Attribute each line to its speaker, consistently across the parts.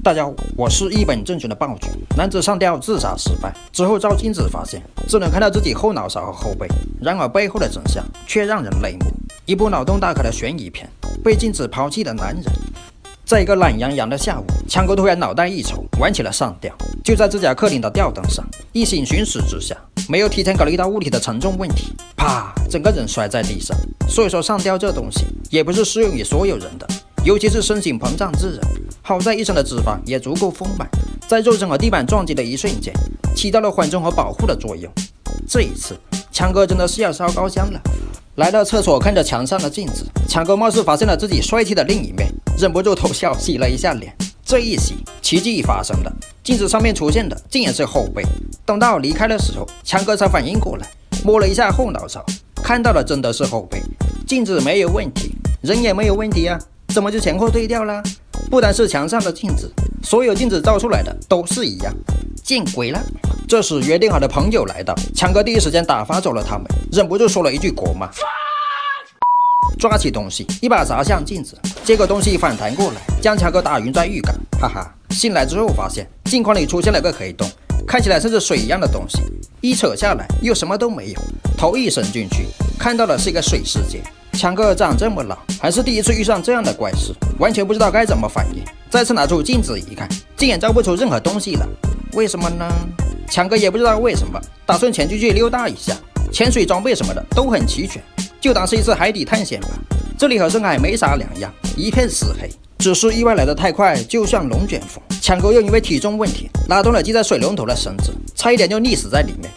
Speaker 1: 大家好，我是一本正经的爆主。男子上吊自杀失败之后照镜子发现，只能看到自己后脑勺和后背，然而背后的真相却让人泪目。一部脑洞大开的悬疑片，被镜子抛弃的男人。在一个懒洋洋的下午，强哥突然脑袋一抽，玩起了上吊。就在自家客厅的吊灯上，一心寻死之下，没有提前考虑到物体的承重问题，啪，整个人摔在地上。所以说，上吊这东西也不是适用于所有人的，尤其是身形膨胀之人。好在一身的脂肪也足够丰满，在肉身和地板撞击的一瞬间，起到了缓冲和保护的作用。这一次，强哥真的是要烧高香了。来到厕所，看着墙上的镜子，强哥貌似发现了自己帅气的另一面，忍不住偷笑，洗了一下脸。这一洗，奇迹发生了，镜子上面出现的竟然是后背。等到离开的时候，强哥才反应过来，摸了一下后脑勺，看到的真的是后背。镜子没有问题，人也没有问题啊，怎么就前后对调啦？不单是墙上的镜子，所有镜子照出来的都是一样，见鬼了！这时约定好的朋友来到，强哥第一时间打发走了他们，忍不住说了一句国骂，抓起东西一把砸向镜子，结果东西反弹过来，将强哥打晕在浴缸。哈哈，醒来之后发现镜框里出现了个黑洞，看起来像是水一样的东西，一扯下来又什么都没有，头一伸进去，看到的是一个水世界。强哥长这么老，还是第一次遇上这样的怪事，完全不知道该怎么反应。再次拿出镜子一看，竟然照不出任何东西了。为什么呢？强哥也不知道为什么，打算前进去溜达一下，潜水装备什么的都很齐全，就当是一次海底探险吧。这里和深海没啥两样，一片死黑，只是意外来得太快，就像龙卷风。强哥又因为体重问题拉断了系在水龙头的绳子，差一点就溺死在里面。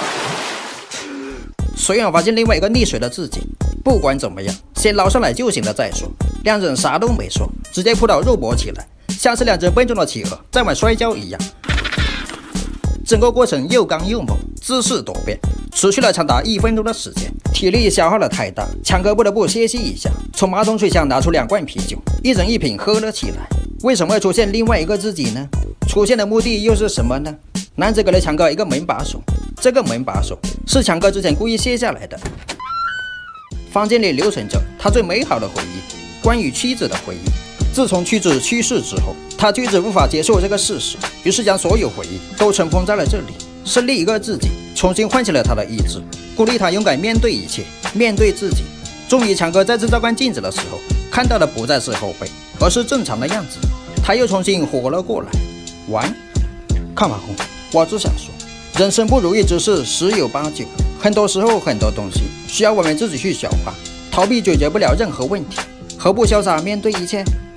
Speaker 1: 随后发现另外一个溺水的自己，不管怎么样，先捞上来就行了再说。两人啥都没说，直接扑倒肉搏起来，像是两只笨重的企鹅在玩摔跤一样。整个过程又刚又猛，姿势多变，持续了长达1分钟的时间，体力消耗的太大，强哥不得不歇息一下，从马桶水箱拿出2罐啤酒，一人1瓶喝了起来。为什么会出现另外一个自己呢？出现的目的又是什么呢？男子给了强哥一个门把手，这个门把手是强哥之前故意卸下来的。房间里留存着他最美好的回忆，关于妻子的回忆。自从妻子去世之后，他一直无法接受这个事实，于是将所有回忆都尘封在了这里。是另一个自己重新唤起了他的意志，鼓励他勇敢面对一切，面对自己。终于，强哥再次照看镜子的时候，看到的不再是后背，而是正常的样子。他又重新活了过来。完，看完后，我只想说，人生不如意之事十有八九，很多时候很多东西需要我们自己去消化，逃避解决不了任何问题，何不潇洒面对一切？